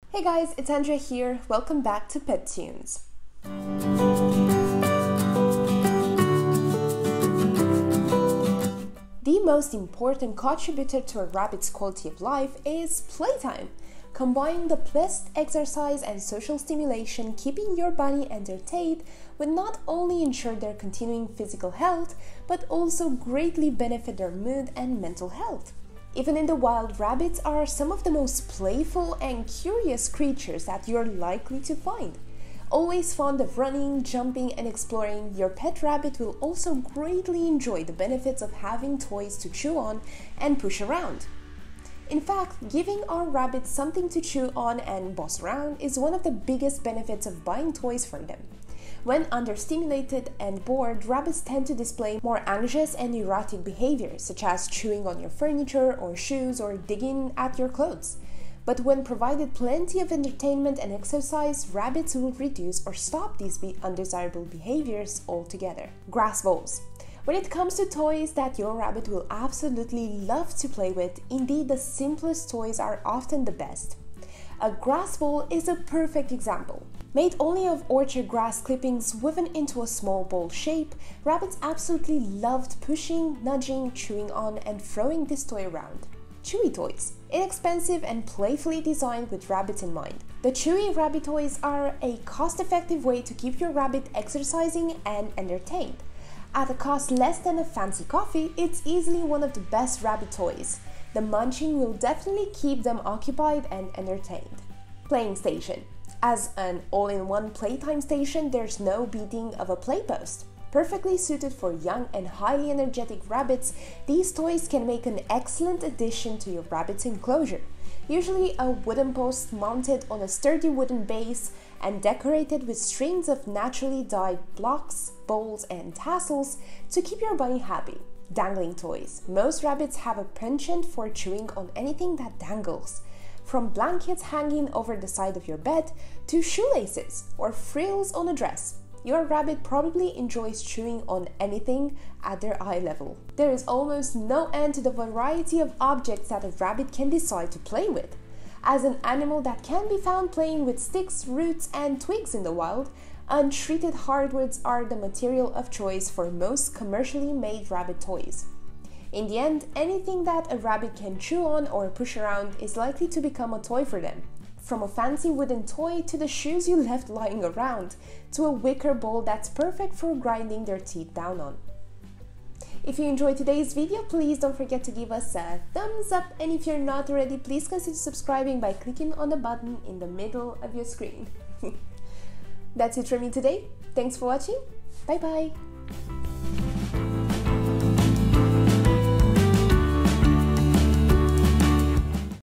Hey guys, it's Andrea here. Welcome back to Pet Tunes. The most important contributor to a rabbit's quality of life is playtime. Combining the best exercise and social stimulation, keeping your bunny entertained will not only ensure their continuing physical health, but also greatly benefit their mood and mental health. Even in the wild, rabbits are some of the most playful and curious creatures that you're likely to find. Always fond of running, jumping, and exploring, your pet rabbit will also greatly enjoy the benefits of having toys to chew on and push around. In fact, giving our rabbits something to chew on and boss around is one of the biggest benefits of buying toys for them. When understimulated and bored, rabbits tend to display more anxious and erratic behaviors, such as chewing on your furniture or shoes or digging at your clothes. But when provided plenty of entertainment and exercise, rabbits will reduce or stop these undesirable behaviors altogether. Grass balls. When it comes to toys that your rabbit will absolutely love to play with, indeed the simplest toys are often the best. A grass ball is a perfect example. Made only of orchard grass clippings woven into a small ball shape, rabbits absolutely loved pushing, nudging, chewing on, and throwing this toy around. Chewy toys. Inexpensive and playfully designed with rabbits in mind. The Chewy rabbit toys are a cost-effective way to keep your rabbit exercising and entertained. At a cost less than a fancy coffee, it's easily one of the best rabbit toys. The munching will definitely keep them occupied and entertained. Playing station. As an all-in-one playtime station, there's no beating of a playpost. Perfectly suited for young and highly energetic rabbits, these toys can make an excellent addition to your rabbit's enclosure. Usually a wooden post mounted on a sturdy wooden base and decorated with strings of naturally dyed blocks, bowls, and tassels to keep your bunny happy. Dangling toys. Most rabbits have a penchant for chewing on anything that dangles. From blankets hanging over the side of your bed to shoelaces or frills on a dress. Your rabbit probably enjoys chewing on anything at their eye level. There is almost no end to the variety of objects that a rabbit can decide to play with. As an animal that can be found playing with sticks, roots, and twigs in the wild, untreated hardwoods are the material of choice for most commercially made rabbit toys. In the end, anything that a rabbit can chew on or push around is likely to become a toy for them. From a fancy wooden toy to the shoes you left lying around, to a wicker bowl that's perfect for grinding their teeth down on. If you enjoyed today's video, please don't forget to give us a thumbs up, and if you're not already, please consider subscribing by clicking on the button in the middle of your screen. That's it from me today. Thanks for watching. Bye bye.